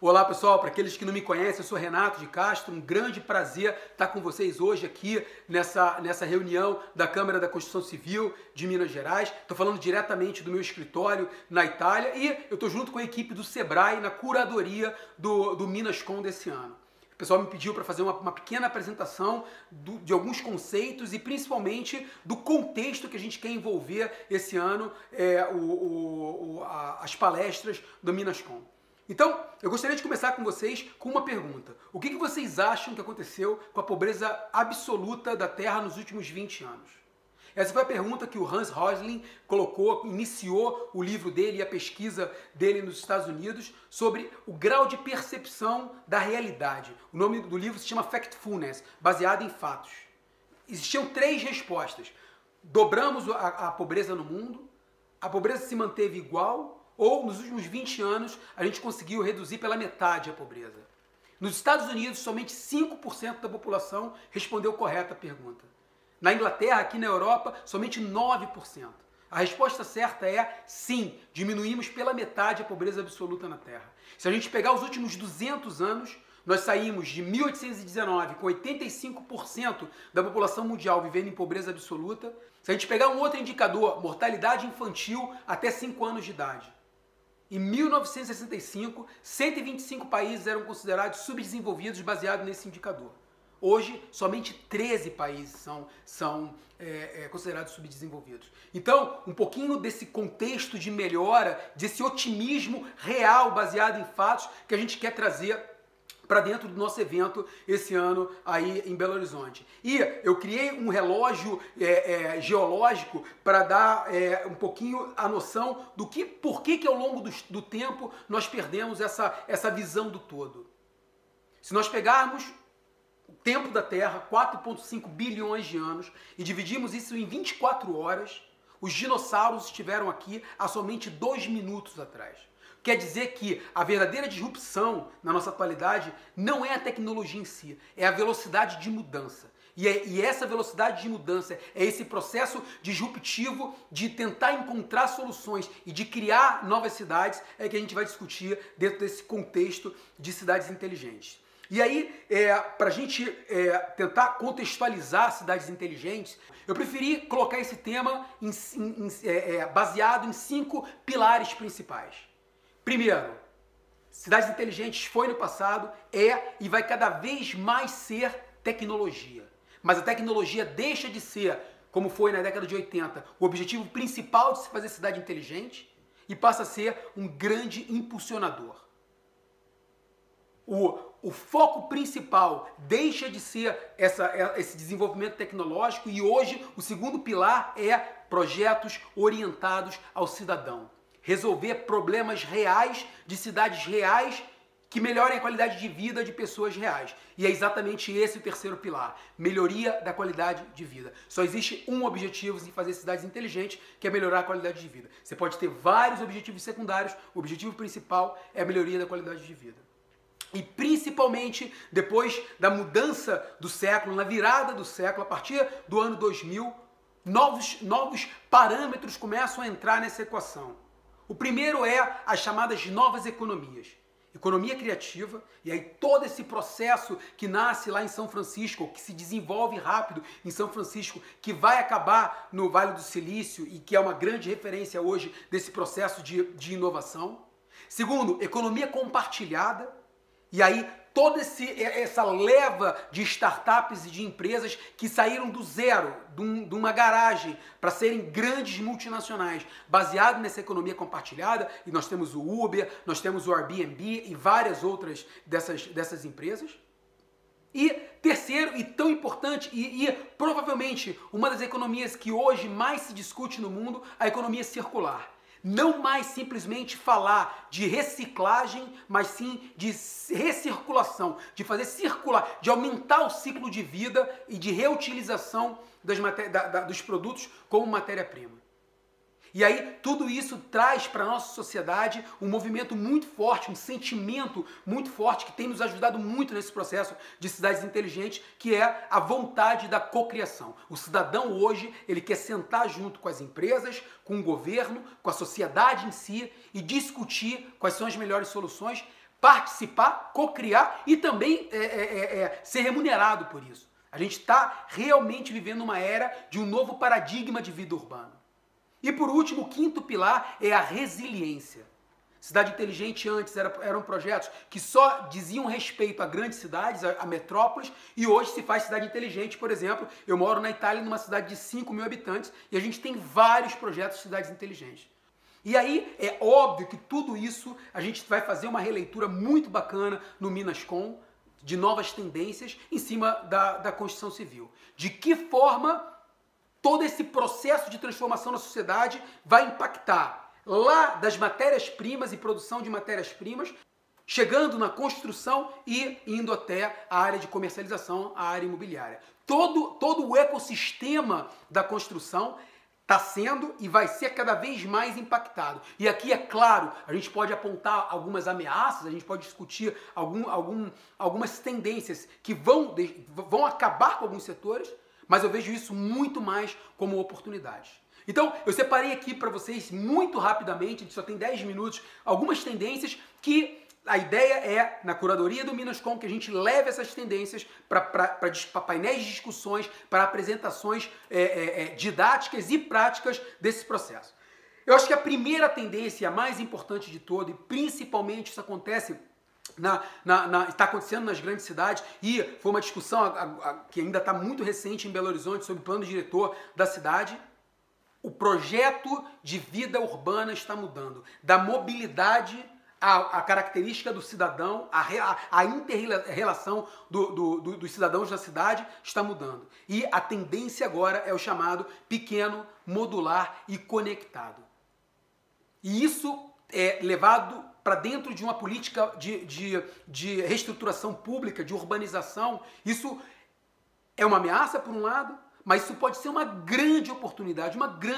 Olá pessoal, para aqueles que não me conhecem, eu sou Renato de Castro, um grande prazer estar com vocês hoje aqui nessa reunião da Câmara da Construção Civil de Minas Gerais. Estou falando diretamente do meu escritório na Itália e eu estou junto com a equipe do Sebrae na curadoria do Minascom desse ano. O pessoal me pediu para fazer uma pequena apresentação de alguns conceitos e principalmente do contexto que a gente quer envolver esse ano as palestras do Minascom. Então, eu gostaria de começar com vocês com uma pergunta. O que vocês acham que aconteceu com a pobreza absoluta da Terra nos últimos 20 anos? Essa foi a pergunta que o Hans Rosling colocou, iniciou o livro dele e a pesquisa dele nos Estados Unidos sobre o grau de percepção da realidade. O nome do livro se chama Factfulness, baseado em fatos. Existiam 3 respostas. Dobramos a pobreza no mundo, a pobreza se manteve igual, ou nos últimos 20 anos a gente conseguiu reduzir pela metade a pobreza. Nos Estados Unidos, somente 5% da população respondeu correta a pergunta. Na Inglaterra, aqui na Europa, somente 9%. A resposta certa é sim, diminuímos pela metade a pobreza absoluta na Terra. Se a gente pegar os últimos 200 anos, nós saímos de 1819 com 85% da população mundial vivendo em pobreza absoluta. Se a gente pegar um outro indicador, mortalidade infantil até 5 anos de idade. Em 1965, 125 países eram considerados subdesenvolvidos baseado nesse indicador. Hoje, somente 13 países são considerados subdesenvolvidos. Então, um pouquinho desse contexto de melhora, desse otimismo real baseado em fatos que a gente quer trazer para dentro do nosso evento esse ano aí em Belo Horizonte. E eu criei um relógio geológico para dar um pouquinho a noção do por que ao longo do tempo nós perdemos essa visão do todo. Se nós pegarmos o tempo da Terra, 4,5 bilhões de anos, e dividirmos isso em 24 horas, os dinossauros estiveram aqui há somente 2 minutos atrás. Quer dizer que a verdadeira disrupção na nossa atualidade não é a tecnologia em si, é a velocidade de mudança. E essa velocidade de mudança é esse processo disruptivo de tentar encontrar soluções e de criar novas cidades que a gente vai discutir dentro desse contexto de cidades inteligentes. E aí, para a gente tentar contextualizar cidades inteligentes, eu preferi colocar esse tema baseado em 5 pilares principais. Primeiro, cidades inteligentes foi no passado, e vai cada vez mais ser tecnologia. Mas a tecnologia deixa de ser, como foi na década de 80, o objetivo principal de se fazer cidade inteligente e passa a ser um grande impulsionador. O foco principal deixa de ser esse desenvolvimento tecnológico e hoje o segundo pilar é projetos orientados ao cidadão. Resolver problemas reais de cidades reais que melhorem a qualidade de vida de pessoas reais. E é exatamente esse o terceiro pilar, melhoria da qualidade de vida. Só existe um objetivo em fazer cidades inteligentes, que é melhorar a qualidade de vida. Você pode ter vários objetivos secundários, o objetivo principal é a melhoria da qualidade de vida. E principalmente depois da mudança do século, na virada do século, a partir do ano 2000, novos parâmetros começam a entrar nessa equação. O primeiro é as chamadas novas economias. Economia criativa, e aí todo esse processo que nasce lá em São Francisco, que se desenvolve rápido em São Francisco, que vai acabar no Vale do Silício e que é uma grande referência hoje desse processo de inovação. Segundo, economia compartilhada, e aí toda essa leva de startups e de empresas que saíram do zero, de uma garagem, para serem grandes multinacionais, baseado nessa economia compartilhada, e nós temos o Uber, nós temos o Airbnb e várias outras dessas empresas. E terceiro, e tão importante, e provavelmente uma das economias que hoje mais se discute no mundo, a economia circular. Não mais simplesmente falar de reciclagem, mas sim de recirculação, de fazer circular, de aumentar o ciclo de vida e de reutilização dos produtos como matéria-prima. E aí tudo isso traz para a nossa sociedade um movimento muito forte, um sentimento muito forte que tem nos ajudado muito nesse processo de cidades inteligentes, que é a vontade da cocriação. O cidadão hoje, ele quer sentar junto com as empresas, com o governo, com a sociedade em si e discutir quais são as melhores soluções participar, co-criar e também ser remunerado por isso. A gente está realmente vivendo uma era de um novo paradigma de vida urbana. E por último, o quinto pilar é a resiliência. Cidade Inteligente antes eram projetos que só diziam respeito a grandes cidades, a metrópoles, e hoje se faz Cidade Inteligente, por exemplo, eu moro na Itália, numa cidade de 5 mil habitantes, e a gente tem vários projetos de cidades inteligentes. E aí é óbvio que tudo isso a gente vai fazer uma releitura muito bacana no Minascom, de novas tendências em cima da Constituição Civil. De que forma todo esse processo de transformação na sociedade vai impactar lá das matérias-primas e produção de matérias-primas, chegando na construção e indo até a área de comercialização, a área imobiliária. Todo o ecossistema da construção está sendo e vai ser cada vez mais impactado. E aqui, é claro, a gente pode apontar algumas ameaças, a gente pode discutir algumas tendências que vão acabar com alguns setores, mas eu vejo isso muito mais como oportunidades. Então, eu separei aqui para vocês muito rapidamente, a gente só tem 10 minutos, algumas tendências que a ideia é, na curadoria do Minascom, que a gente leve essas tendências para painéis de discussões, para apresentações didáticas e práticas desse processo. Eu acho que a primeira tendência, a mais importante de todo, e principalmente isso acontece está acontecendo nas grandes cidades, e foi uma discussão que ainda está muito recente em Belo Horizonte sobre o plano diretor da cidade. O projeto de vida urbana está mudando. Da mobilidade, a característica do cidadão, a inter-relação dos cidadãos na cidade está mudando. E a tendência agora é o chamado pequeno, modular e conectado. E isso é levado para dentro de uma política de reestruturação pública, de urbanização. Isso é uma ameaça, por um lado, mas isso pode ser uma grande oportunidade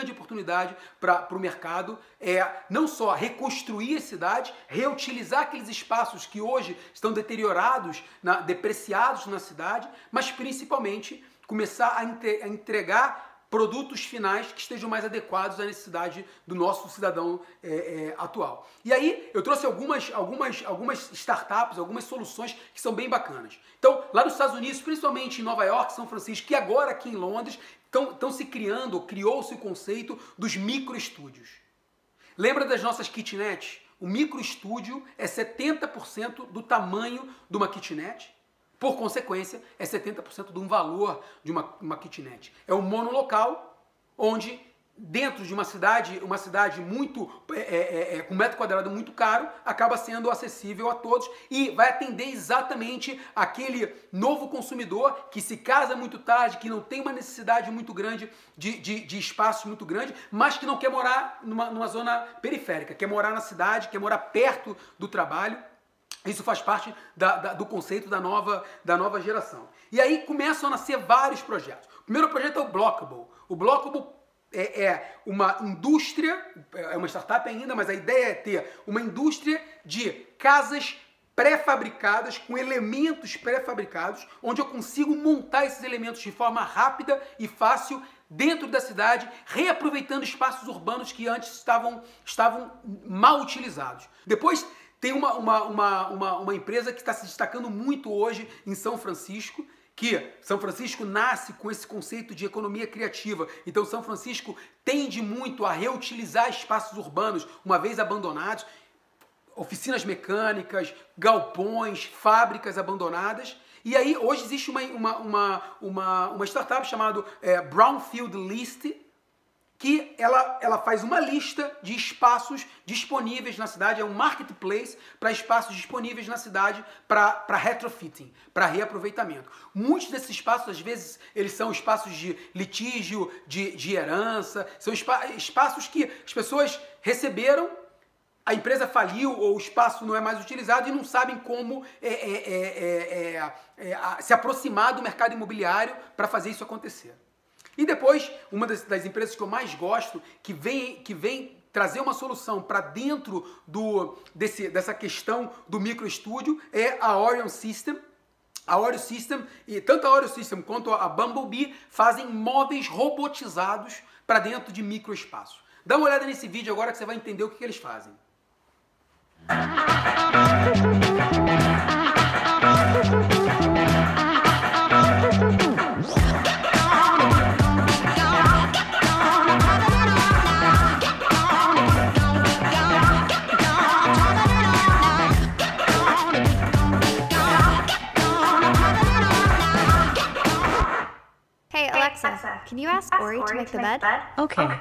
para o mercado, não só reconstruir a cidade, reutilizar aqueles espaços que hoje estão deteriorados, depreciados na cidade, mas principalmente começar a entregar produtos finais que estejam mais adequados à necessidade do nosso cidadão atual. E aí eu trouxe algumas startups, algumas soluções que são bem bacanas. Então, lá nos Estados Unidos, principalmente em Nova York, São Francisco, e agora aqui em Londres, criou-se o conceito dos microestúdios. Lembra das nossas kitnets? O microestúdio é 70% do tamanho de uma kitnet. Por consequência, é 70% de um valor de uma kitnet. É um monolocal onde, dentro de uma cidade muito com metro quadrado muito caro, acaba sendo acessível a todos e vai atender exatamente aquele novo consumidor que se casa muito tarde, que não tem uma necessidade muito grande de espaço muito grande, mas que não quer morar numa zona periférica, quer morar na cidade, quer morar perto do trabalho. Isso faz parte do conceito da nova geração. E aí começam a nascer vários projetos. O primeiro projeto é o Blockable. O Blockable é uma indústria, é uma startup ainda, mas a ideia é ter uma indústria de casas pré-fabricadas, com elementos pré-fabricados, onde eu consigo montar esses elementos de forma rápida e fácil dentro da cidade, reaproveitando espaços urbanos que antes estavam mal utilizados. Depois, tem uma empresa que está se destacando muito hoje em São Francisco, que São Francisco nasce com esse conceito de economia criativa. Então São Francisco tende muito a reutilizar espaços urbanos, uma vez abandonados, oficinas mecânicas, galpões, fábricas abandonadas. E aí hoje existe uma startup chamada Brownfield List, que ela faz uma lista de espaços disponíveis na cidade, é um marketplace para espaços disponíveis na cidade para retrofitting, para reaproveitamento. Muitos desses espaços, às vezes, eles são espaços de litígio, de herança, são espaços que as pessoas receberam, a empresa faliu ou o espaço não é mais utilizado e não sabem como se aproximar do mercado imobiliário para fazer isso acontecer. E depois, uma das empresas que eu mais gosto, que vem trazer uma solução para dentro dessa questão do microestúdio, é a Orion System. A Orion System, e tanto a Orion System quanto a Bumblebee fazem móveis robotizados para dentro de microespaços. Dá uma olhada nesse vídeo agora que você vai entender o que eles fazem. can you ask Ori to make the bed? Okay.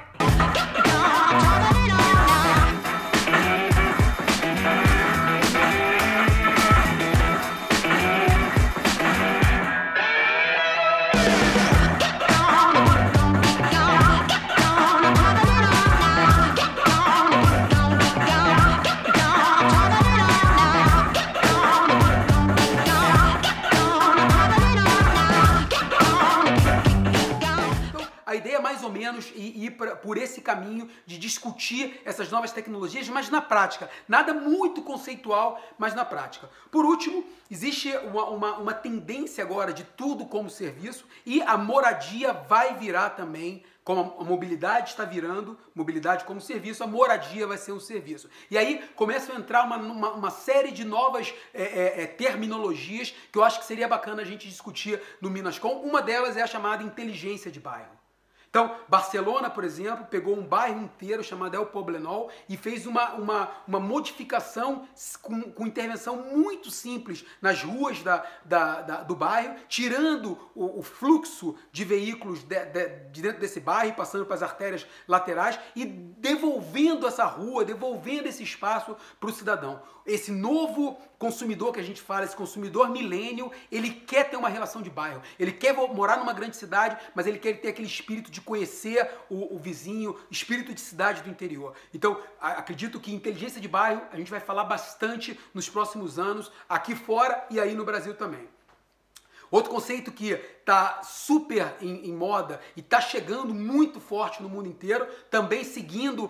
A ideia é mais ou menos ir por esse caminho de discutir essas novas tecnologias, mas na prática. Nada muito conceitual, mas na prática. Por último, existe uma tendência agora de tudo como serviço e a moradia vai virar também, como a mobilidade está virando, mobilidade como serviço, a moradia vai ser um serviço. E aí começam a entrar uma série de novas terminologias que eu acho que seria bacana a gente discutir no Minascom. Uma delas é a chamada inteligência de bairro. Então, Barcelona, por exemplo, pegou um bairro inteiro chamado El Poblenou e fez uma modificação com intervenção muito simples nas ruas do bairro, tirando o fluxo de veículos de dentro desse bairro, passando para as artérias laterais e devolvendo essa rua, devolvendo esse espaço para o cidadão. Esse novo consumidor que a gente fala, esse consumidor milênio, ele quer ter uma relação de bairro, ele quer morar numa grande cidade, mas ele quer ter aquele espírito de conhecer o vizinho, espírito de cidade do interior. Então, acredito que inteligência de bairro a gente vai falar bastante nos próximos anos, aqui fora e aí no Brasil também. Outro conceito que está super em moda e está chegando muito forte no mundo inteiro, também seguindo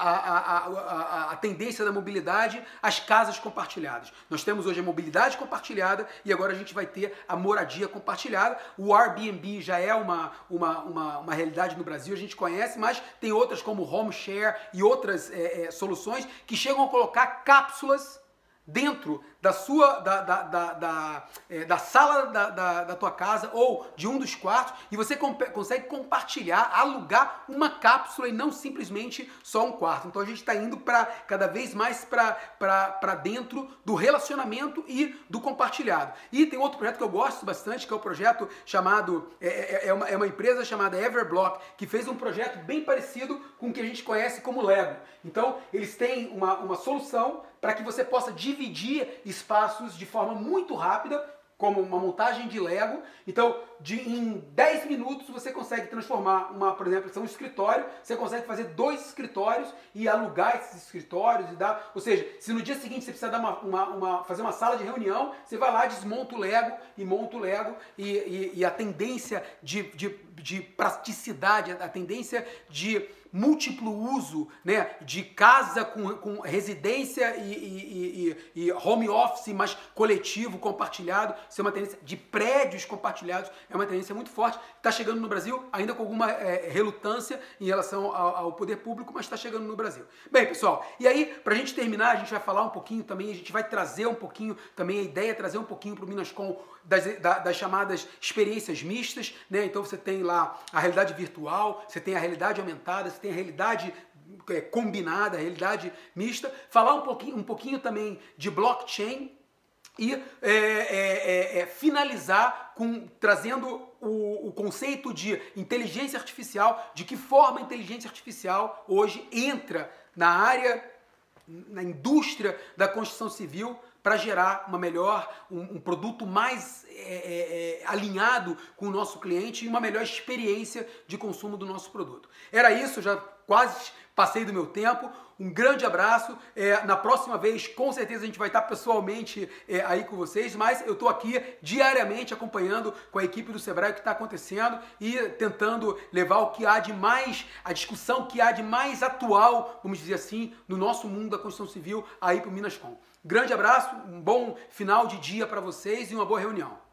a tendência da mobilidade, as casas compartilhadas. Nós temos hoje a mobilidade compartilhada e agora a gente vai ter a moradia compartilhada. O Airbnb já é uma realidade no Brasil, a gente conhece, mas tem outras como Home Share e outras soluções que chegam a colocar cápsulas dentro da sala da tua casa ou de um dos quartos e você consegue compartilhar, alugar uma cápsula e não simplesmente só um quarto. Então a gente está indo cada vez mais para dentro do relacionamento e do compartilhado. E tem outro projeto que eu gosto bastante, que é o projeto chamado, é uma empresa chamada Everblock, que fez um projeto bem parecido com o que a gente conhece como Lego. Então eles têm uma solução para que você possa dividir espaços de forma muito rápida, como uma montagem de Lego. Então, em 10 minutos você consegue transformar por exemplo, um escritório, você consegue fazer 2 escritórios e alugar esses escritórios e dar, ou seja, se no dia seguinte você precisa dar fazer uma sala de reunião, você vai lá, desmonta o Lego e monta o Lego e a tendência de praticidade, a tendência de múltiplo uso, né, de casa com residência e home office, mas coletivo, compartilhado, isso é uma tendência de prédios compartilhados, é uma tendência muito forte, está chegando no Brasil, ainda com alguma relutância em relação ao poder público, mas está chegando no Brasil. Bem, pessoal, e aí, para a gente terminar, a gente vai falar um pouquinho também, a gente vai trazer um pouquinho também, a ideia é trazer um pouquinho para o Minascom das chamadas experiências mistas, né? Então você tem lá a realidade virtual, você tem a realidade aumentada, você tem a realidade combinada, a realidade mista, falar um pouquinho também de blockchain e finalizar trazendo o conceito de inteligência artificial, de que forma a inteligência artificial hoje entra na indústria da construção civil para gerar um produto mais alinhado com o nosso cliente e uma melhor experiência de consumo do nosso produto. Era isso, já quase passei do meu tempo. Um grande abraço. Na próxima vez, com certeza, a gente vai estar pessoalmente aí com vocês, mas eu estou aqui diariamente acompanhando com a equipe do Sebrae o que está acontecendo e tentando levar o que há de mais, a discussão que há de mais atual, vamos dizer assim, no nosso mundo da construção civil aí para o Minascom. Grande abraço, um bom final de dia para vocês e uma boa reunião.